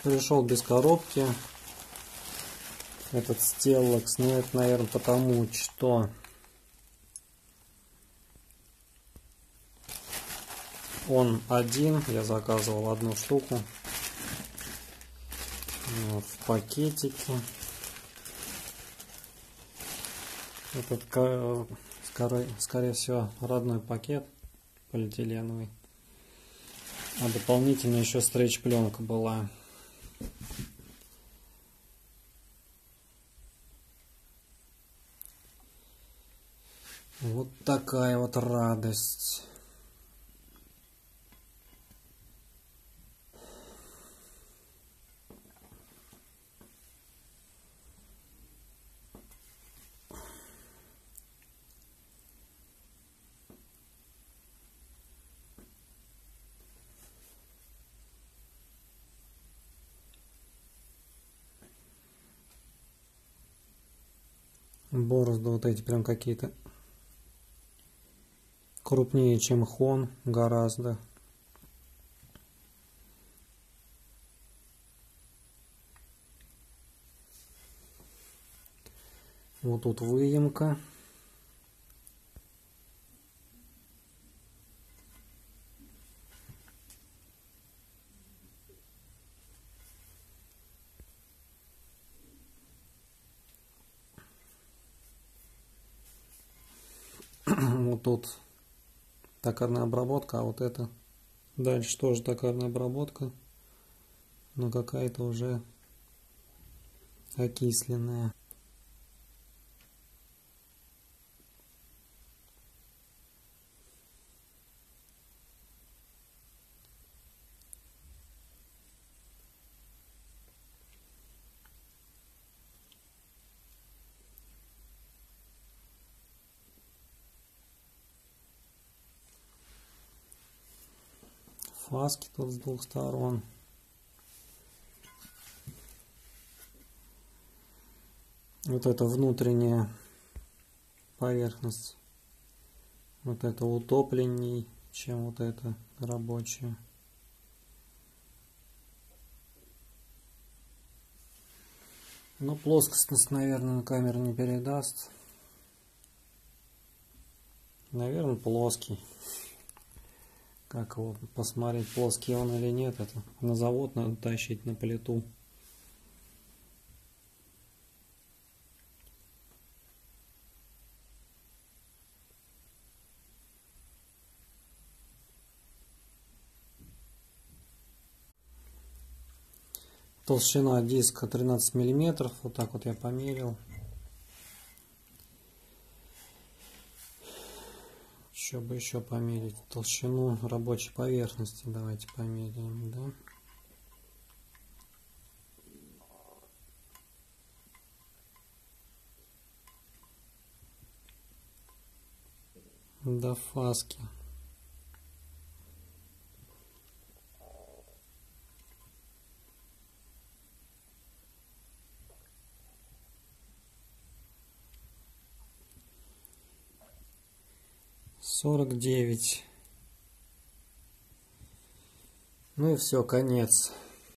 Пришел без коробки этот Стеллакс. Ну, это, наверное, потому что он один. Я заказывал одну штуку в пакетике. Этот, скорее всего, родной пакет полиэтиленовый. А дополнительно еще стрейч-пленка была. Вот такая вот радость. Борозды вот эти прям какие-то крупнее, чем хон, гораздо. Вот тут выемка. Вот тут токарная обработка, а вот это дальше тоже токарная обработка, но какая-то уже окисленная. Фаски тут с двух сторон. Вот это внутренняя поверхность. Вот это утопленней, чем вот это рабочая. Но плоскостность, наверное, на камеру не передаст. Наверное, плоский. Как его посмотреть, плоский он или нет, это на завод надо тащить, на плиту. Толщина диска 13 миллиметров, вот так вот я померил. Что бы еще померить? Толщину рабочей поверхности давайте померяем, да? До фаски. Сорок 49. Ну и все, конец.